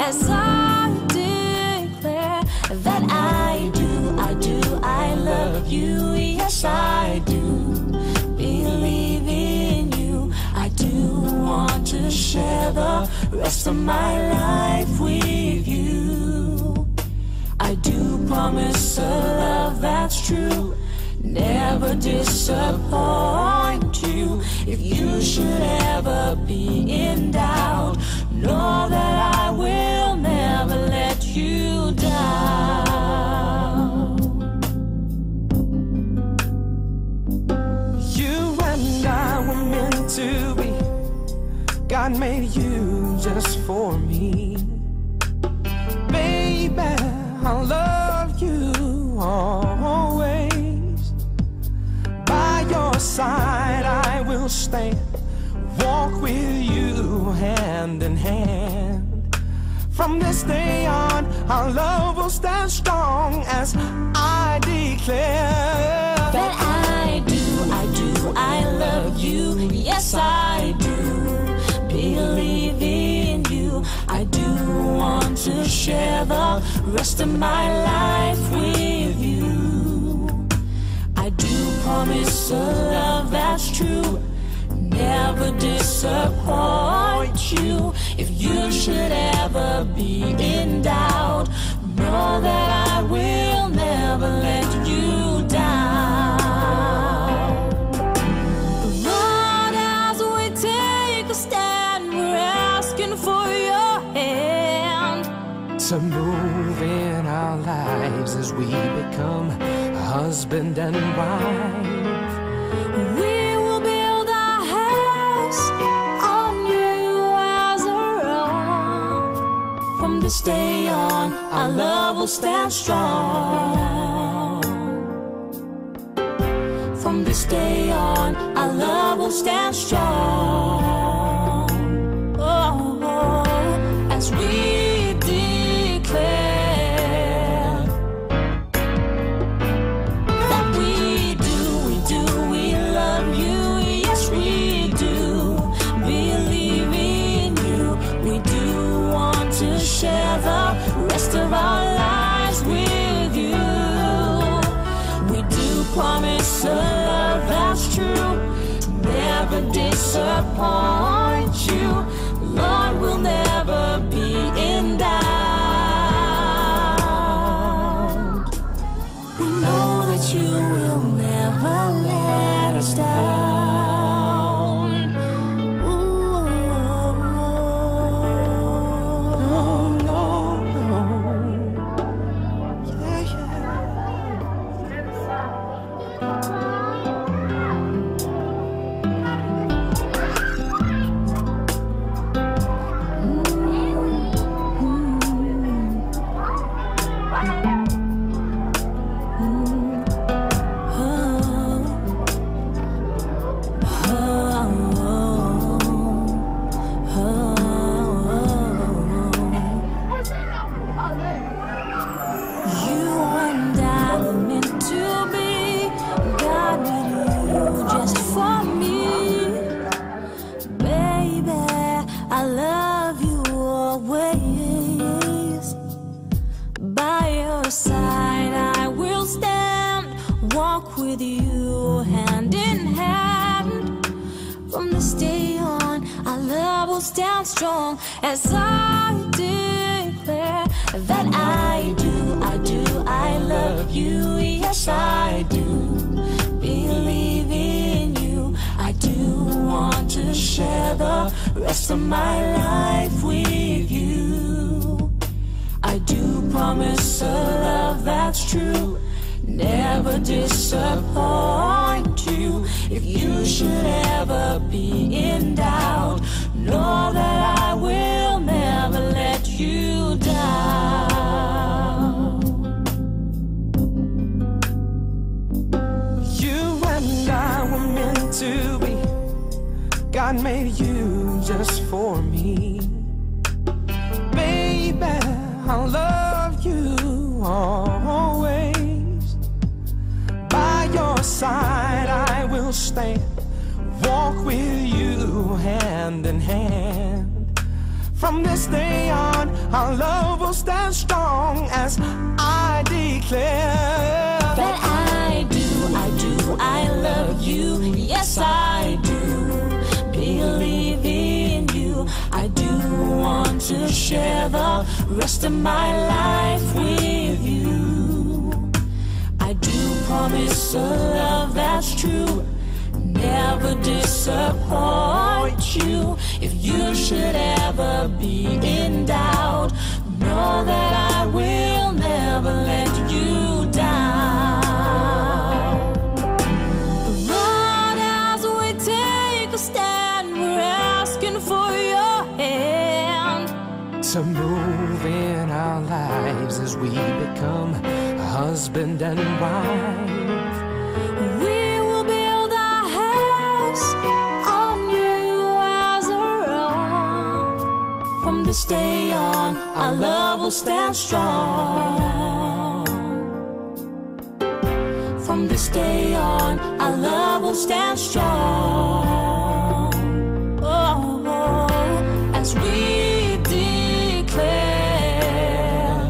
as I declare that I love you. Yes, I do believe in you. I do want to share the rest of my life with you. I do promise a love that's true, never disappoint you. If you should ever be in doubt, know that I will never let you down. You and I were meant to be. God made you just for me. Baby, I love you always. By your side I will stand, walk with you hand in hand. From this day on, our love will stand strong as I declare that I love you. Yes, I do believe in you. I do want to share the rest of my life with you. I do promise a love that's true, never disappoint you. If you should ever be in doubt, know that I will never let you down. Lord, as we take a stand, we're asking for your hand to move in our lives as we become husband and wife. We will build our house on you as our own. From this day on, our love will stand strong. From this day on, our love will stand strong. Oh, as we declare that we love you. Yes, we do believe in you. We do want to share the rest of our lives with you. We do promise a love that's true, never disappoint you. Lord, we'll never be in doubt. We know that you will never let us down. Ooh, no, no, no. Yeah, yeah. With you hand in hand. From this day on, our love will stand strong as I declare that I love you. Yes, I do believe in you. I do want to share the rest of my life with you. I do promise a love that's true, never disappoint you. If you should ever be in doubt, know that I will never let you down. You and I were meant to be. God made you just for me. Baby, I love you always. By your side I will stand, walk with you hand in hand. From this day on, our love will stand strong as I declare that I love you. Yes, I do believe in you. I do want to share the rest of my life with you. I do promise a love that's true, never disappoint you. If you should ever be in doubt, know that I will never let you down. But as we take a stand, we're asking for your hand to move in our lives as we become husband and wife. We will build our house on you as our own. From this day on, our love will stand strong. From this day on, our love will stand strong. Oh, as we declare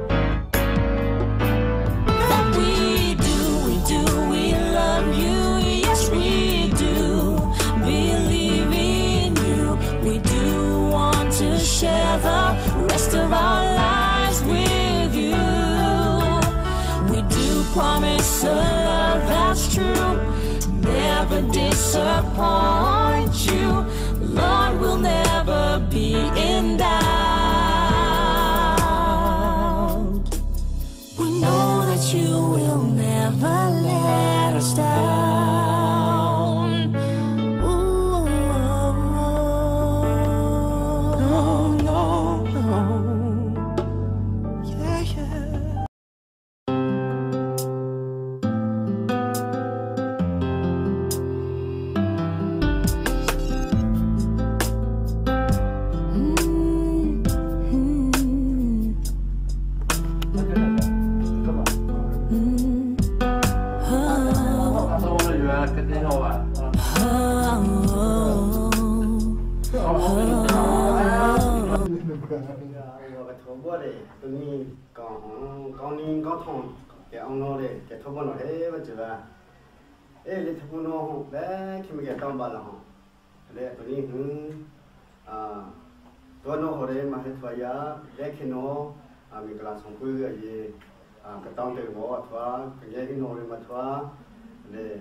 that we love you. Yes, we do believe in you. We do want to share the rest of our lives with you. We do promise a love that's true, to never disappoint you. Lord, we'll never be in doubt. We know that you will never let us down. Ooh. No, no, no. Yeah, yeah. Tôi nghĩ con nín có thằng cái ông nó đấy cái thằng nó thế mà chưa à, ê cái thằng nó không đấy khi mà cái tao bảo là không, đấy tôi nghĩ tôi nó hồi đấy mà hết thời gian đấy khi nó mình làm xong cứ cái gì cái tao từ bỏ thoa cái gì nó đấy mà thoa đấy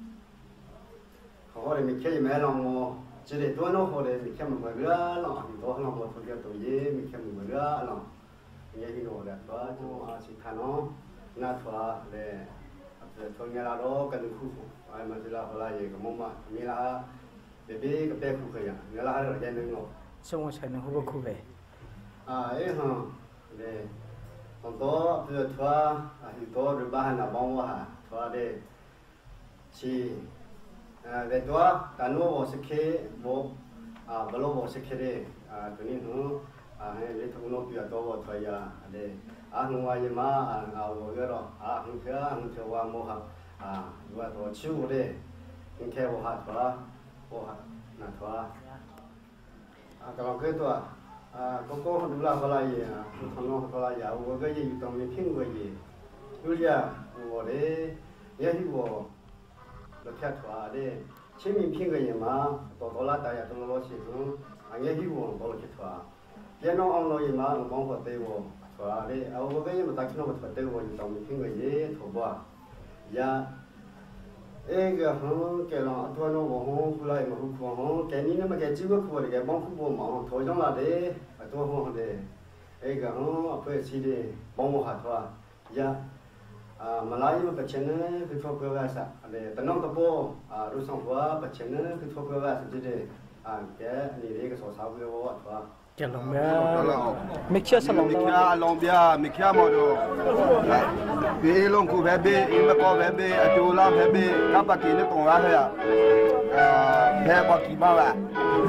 hồi đấy mình chơi mấy lòng chỉ để tôi nó hồi đấy mình chơi một bữa lòng tôi lòng một thời gian tôi gì mình chơi một bữa lòng nghe cái nồi là thoa cho chị thà nó na thoa để thôi nghe là đó cần khu ai mà chỉ là hồi lại gì cũng mong mà nghe là để biết cái bé khu kia nghe là rồi cái nên ngồi xong rồi nó không có khu về ấy hả để còn đó bây giờ thoa thì đó rồi ba là bông hoa thoa để chị để thoa cả nô bộ sẽ kê bộ bao lâu bộ sẽ kê để tụi mình nó để thằng nó bây giờ vào thời gian để hôm qua mà vào cái đó hôm kia qua mua hàng và tổ chức để những cái bộ hạt là thoa cái lòng cáiตัวcó đúng là cái gì thằng nó cái gì cái gì tụi mình phim cái gì bây giờ bộ để cái gì bộ là theo thoa để chỉ mình phim cái gì mà tổ là tại tụi nó chỉ cũng cái gì bộ tổ là cái thoa cái nó ông nói gì mà ông bảo phải tiêu thoa để cái gì mà ta nó phải tiêu thì tụi mình phim cái gì thua qua ya cái cái là tôi nó bảo không lại mà không cái này mà cái chữ của cái bóng của mà thôi trong là để tôi không để cái phải chỉ để bóng một hạt thôi ya mà lại mà bắt chân cái thuốc của cái sao để tận năng tập bộ rồi xong qua bắt chân cái thuốc của cái chỉ để cái này cái số sáu cái bộ thôi cái lòng mix chưa xong lòng bia mà đồ bia lòng cụ bé bia mà có bé bia chú làm bé bia các bạn kia nó còn ra thôi bé qua kỳ bao ạ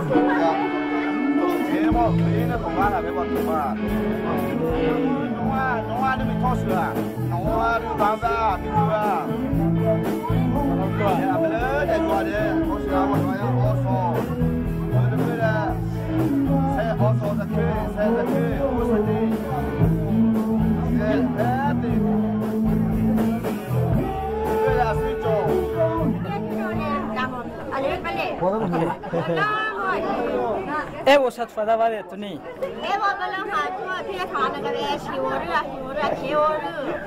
bé mà bé nó còn ra là bé qua kỳ bao nó ăn mình khó sửa nó bán ra mình đưa ya bener để qua để khó sửa mà phải khó sửa saya also the वो साथ फादा वाले तो नहीं वो बला हाथों फिर खाना करे शिवोरा शिवोरा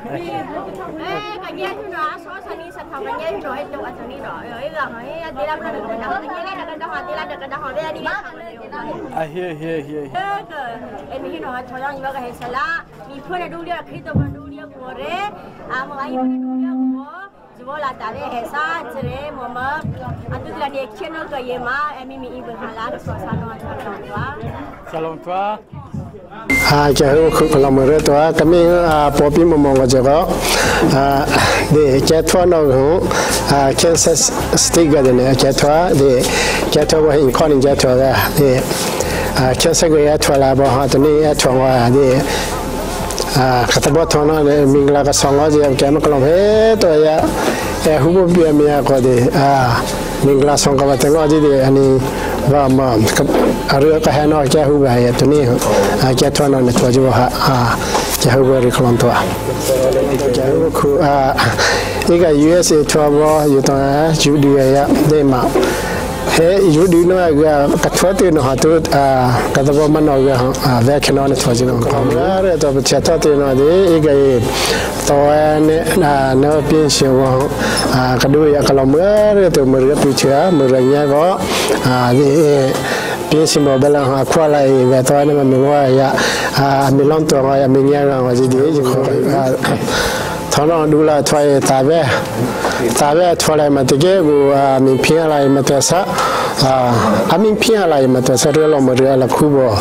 कन्या जो रासो सनी सथा कन्या जो है तो असनी रो ये ला है दिला बना कन्या लगता हाथ दिला लगता हाथ ये दिला here ini no cholang juga ke sala mi phone dulia khito dulia gore am ai dulia ko jibola tale hesa jre mama atu la de channel ka ye ma mi mi ibn hala so sa no salon toi cha hu la mo re to ka mi po pi mo mo ga ja de cha thwa no hu Kansas State ga de ne cha thwa de cha thwa wa in calling cha thwa ga de Kansas ga ya thwa la ba ha to ni ya thwa wa de ka ta bo thwa no le mingla ka song ga ja ka ma ka lo he to ya hu bo pi mi ya ko de mingla song ka ba ta ngo ji de ani va ma a ru ka ha no cha hu ba ya to ni cha thwa no ne thwa ji ha cha hu ba ri ko to cha hu kuนี่ก็ USA ทัวร์บ่อยู่ตรงยูดีอ่ะได้มาเฮ้ยูดีเนาะก็กัดฟัดตีเนาะตัวกัดบ่มันเนาะแวะแค่นอนทัวร์จิงก็มาเรตัวเช็ดตัวเนาะดิอีกตัวเนี่ยเนาะเปลี่ยนชื่อว่าก็ดูอยากลองมื้อเรตัวมื้อปีเชื่อมื้อเนี่ยก็นี่เปลี่ยนชื่อบ่เบลาควาไลเวตัวเนี่ยมันว่าอย่ามีลองตัวว่ามีเนี่ยก็ว่าสิดีจิทอนดูแลถอยตาเวถอยมาตะเกียกูมีเพียงอะไรมาตัวซะมีเพียงอะไรมาตัวซะเรื่องมาเรื่องละคู่บ่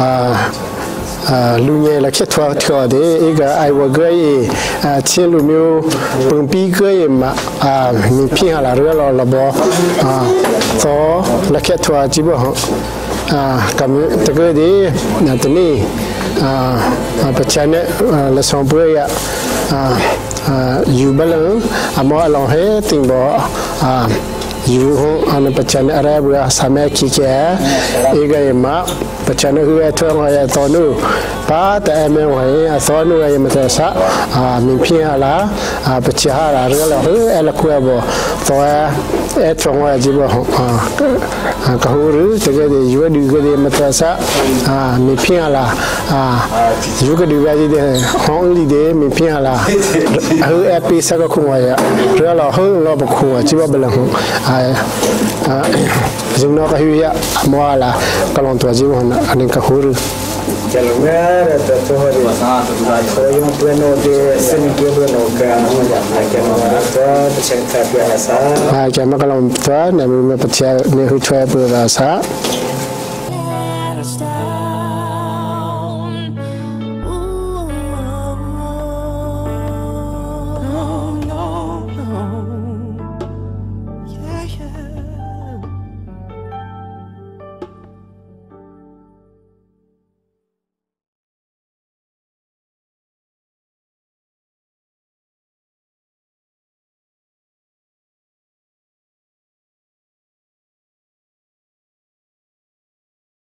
ลุงเนี่ยละแค่ทัวร์เดอีกไอ้วัวเกยเชี่ยลุงมิวปุ่งปีเกยมามีเพียงอะไรเรื่องละบ่ต่อละแค่ทัวร์จีบ่กับตะเกียดีนั่นตัวนี้ปัจจัยเนี่ยละสองเปรี้ยอยู่บ้านอามาลองให้ติงบ่อยู่ห้องอันปัจจัยอะไรบุญสามีขี้แก่อีกอย่างมาปัจจัยนั้นคือทั่วมาอย่างตอนนู้ป้าแต่เมื่อวันตอนนู้ยังไม่ได้สักมีเพียงอะไรปัจจัยอะไรเรื่องอะไรละคุยบ่ตัวทั่วมาจีบก็หูรู้แต่ก็ดีอยู่ดีก็ดีไม่ได้สักมีเพียงอะไรอยู่ก็ดีว่าดีห้องดีมีเพียงอะไรปีสักคุ้มไว้เรื่องเราห้องเราบุกคุ้มจีบเป็นหลังจึงนอกจากที่มัวละก็ลองตัวจีบหันอันนี้ก็หูรู้จะลงเงี้ยแต่ตัวเขาดีเขายังเปลี่ยนโน้ตเส้นเกี่ยวกับโน้ตกันแกมาตัวเชิงแคบยาซาแกมาก็ลองตัวเนี่ยมันปัจจัยเนี่ยหัวใจเปลือกซา